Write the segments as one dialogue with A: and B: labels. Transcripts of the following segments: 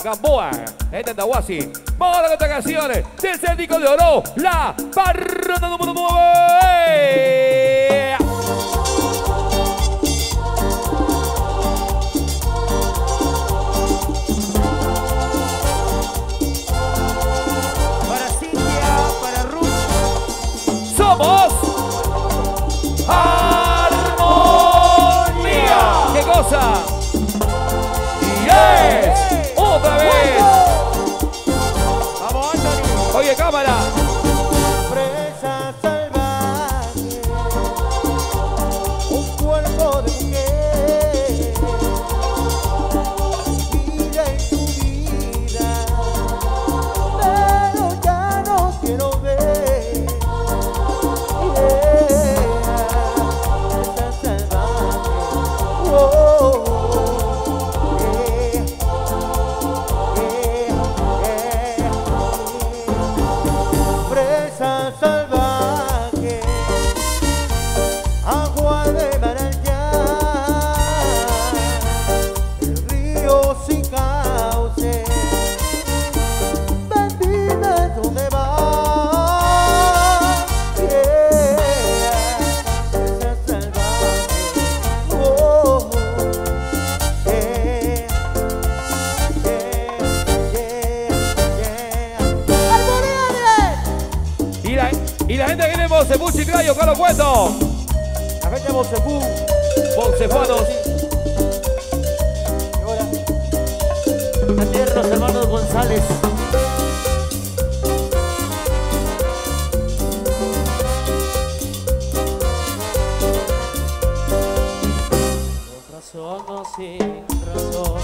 A: Gamboa, en Tahuasi. Vamos a la otra canción desde el disco de oro, La Parranda número 9.
B: Para Cintia, para Ruth.
A: Somos Armonía. ¿Qué cosa? Yes. Otra vez.
B: Vamos, Anthony.
A: Oye, cámara.
B: Presa salvaje, un cuerpo de mujer, vida en tu vida, pero ya no quiero ver. Presa salvaje, oh, presa salvaje, agua de manantial, el río sin cauce, ven dime dónde vas, presa salvaje, oh,
A: Y la gente que viene en Monsefú, Chiclayo, Carlos Cuento.
B: la gente de Monsefú,
A: Monsefuanos.
B: y ahora, la tierra de los hermanos González. Con razón o sin razón,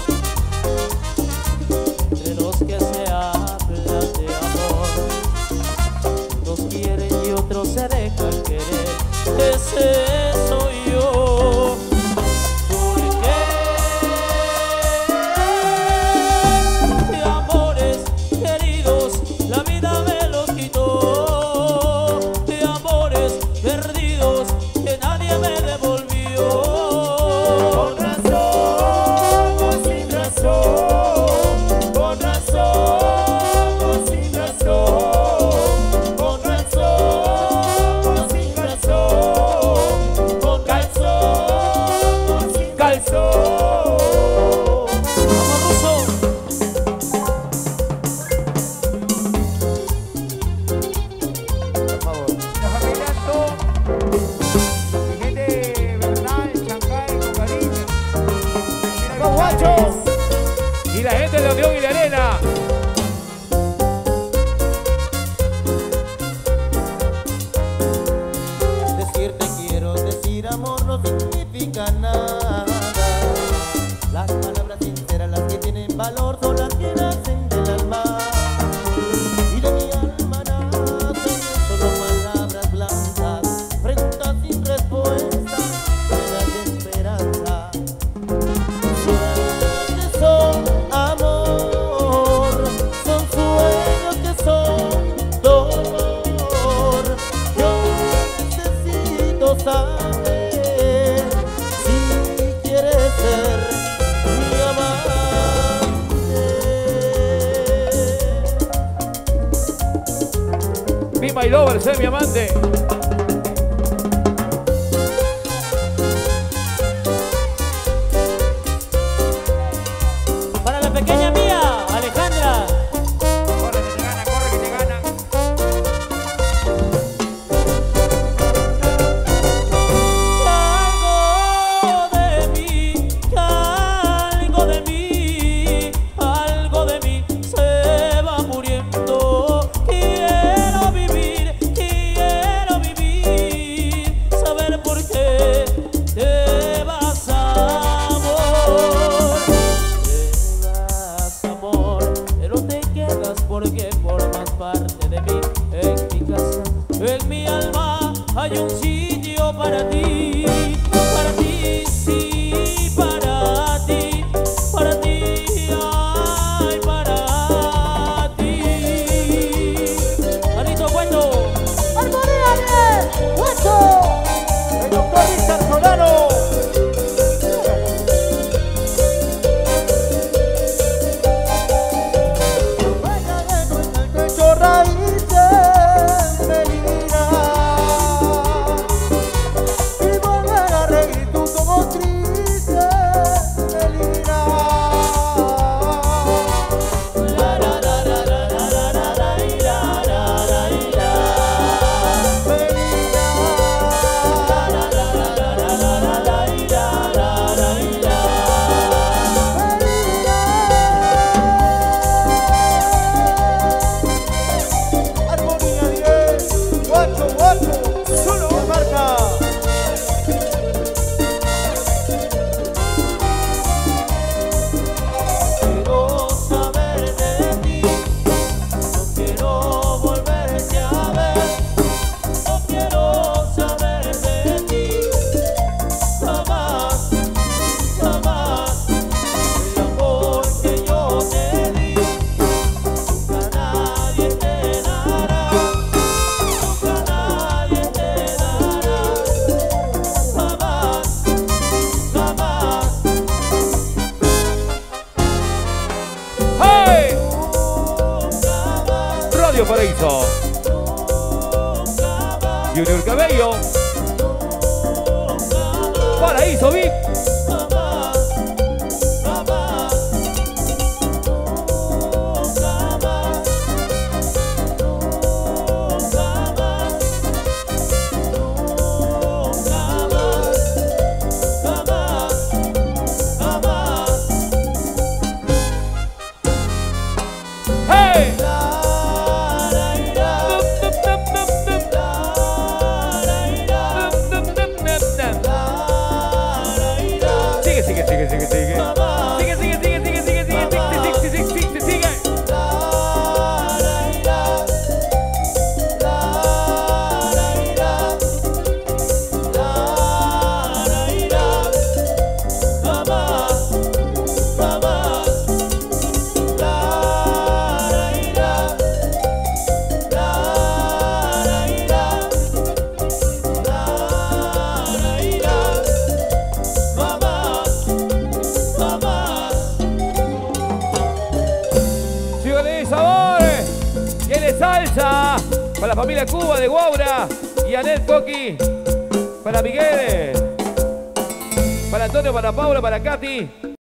B: entre los que se hablan de amor, unos quieren y otros se dejan querer. Ese soy yo. ¿Por qué? De amores queridos la vida me los quitó, de amores perdidos que nadie me devolvió. Con razón o sin razón, con razón o sin razón, con razón o sin razón, con calzón o sin calzón. Vamos, Ruso. Por favor.
C: La familia Antón, mi gente Bernal, Chancay, con cariño.
B: ¡Los guachos!
A: Y la gente de Unión y la Arena.
B: Decirte quiero, decir amor no significa nada. Las palabras sinceras, las que tienen valor, son las que nacen del alma. Y de mi alma nacen solo palabras blancas, preguntas sin respuesta, llenas de esperanza. Sueños que son amor, son sueños que son dolor. Yo necesito saber si quieres ser mi amante.
A: Be my lover, sé mi amante.
B: Para la pequeña mía, Alejandra.
C: Corre que te gana, corre que te gana.
B: Algo de mí se va muriendo. Quiero vivir, saber por qué te vas, amor. Te vas, amor, pero te quedas porque formas parte de mí. En mi casa, en mi alma, hay un sitio para ti, sí, para ti, ay, para ti. Marito Cuento. ¡Armonía, Cuento! El doctor Richard Solano.
A: Claudio Paraíso. Junior Cabello. Paraíso VIP. Salsa para la familia Cuba de Guaura y Anet Coqui, para Miguel, para Antonio, para Paula, para Katy.